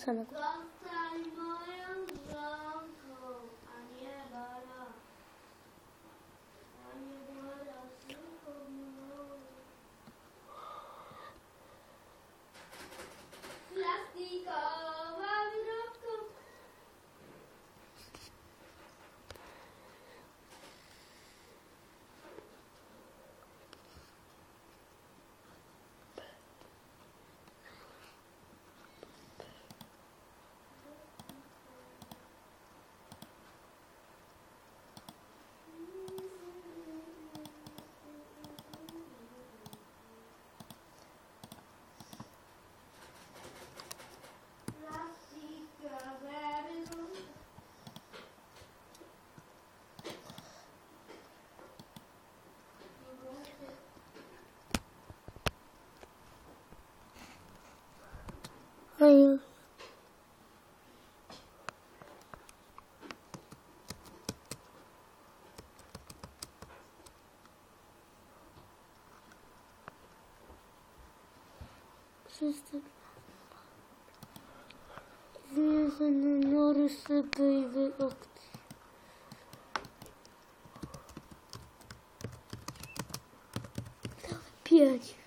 samego. Zostań moją żonką, a nie bara. A nie bara, tylko moją. Plastikowa wyrobką. Oj, wszyscy związane nory sobie i wyokty. Pięć.